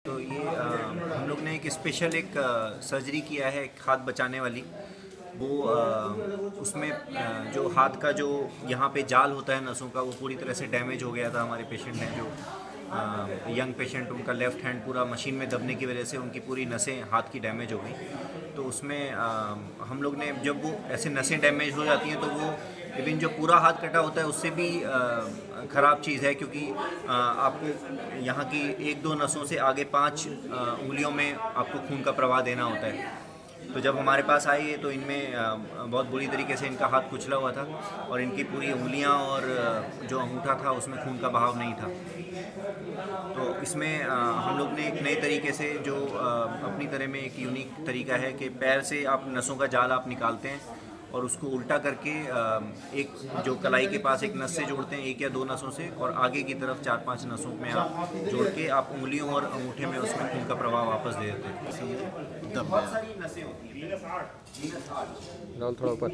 तो ये हम लोग ने एक स्पेशल सर्जरी किया है एक हाथ बचाने वाली। वो उसमें जो हाथ का जो यहाँ पे जाल होता है नसों का, वो पूरी तरह से डैमेज हो गया था। हमारे पेशेंट ने, जो यंग पेशेंट, उनका लेफ़्ट हैंड पूरा मशीन में दबने की वजह से उनकी पूरी नसें हाथ की डैमेज हो गई। तो उसमें हम लोग ने, जब वो ऐसे नसें डैमेज हो जाती हैं तो वो इवन जो पूरा हाथ कटा होता है उससे भी ख़राब चीज़ है, क्योंकि आपको यहाँ की एक दो नसों से आगे 5 उंगलियों में आपको खून का प्रवाह देना होता है। तो जब हमारे पास आई है तो इनमें बहुत बुरी तरीके से इनका हाथ कुचला हुआ था और इनकी पूरी उंगलियां और जो अंगूठा था उसमें खून का बहाव नहीं था। तो इसमें हम लोग ने एक नए तरीके से, जो अपनी तरह में एक यूनिक तरीका है कि पैर से आप नसों का जाल आप निकालते हैं और उसको उल्टा करके एक जो कलाई के पास एक नस से जोड़ते हैं, एक या दो नसों से, और आगे की तरफ 4-5 नसों में आप जोड़ के आप उंगलियों और अंगूठे में उसमें खून का प्रवाह वापस दे देते हैं। बहुत सारी नसें होती हैं। राहुल थोड़ा ऊपर।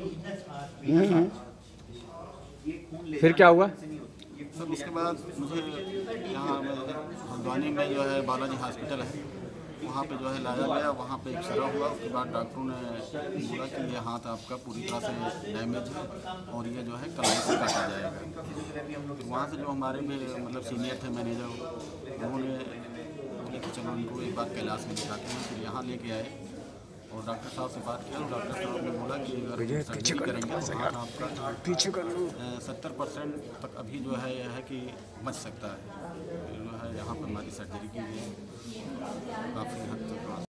फिर क्या हुआ सर? उसके बाद मुझे यहाँ हल्द्वानी में जो है बालाजी हॉस्पिटल है, वहाँ पे जो है लाया गया। वहाँ पे एक्सरा हुआ। उसके बाद डॉक्टरों ने बोला कि ये हाथ आपका पूरी तरह से डैमेज है और ये जो है कलाई से काटा जाएगा। तो वहाँ से जो हमारे में मतलब सीनियर थे मैनेजर, उन्होंने बोले कि चलो इनको एक बार कैलाश में दिखाते हैं। फिर यहाँ लेके आए और डॉक्टर साहब से बात किया। डॉक्टर साहब ने बोला कि अगर सर्जरी करेंगे तो हाथ आपका 70% तक अभी जो है यह है कि बच सकता है। जो है यहाँ पर हमारी सर्जरी की गई, काफ़ी हद तक